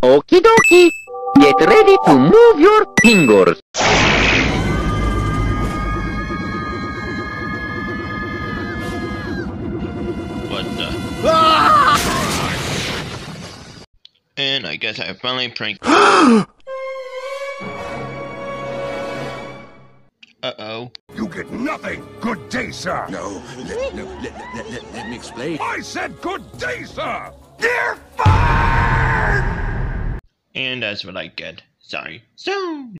Okie dokie. Get ready to move your fingers. What the? And I guess I finally pranked. Uh-oh. You get nothing! Good day, sir! No, let me explain. I said good day, sir! You're fired! And that's what I get. Sorry. So...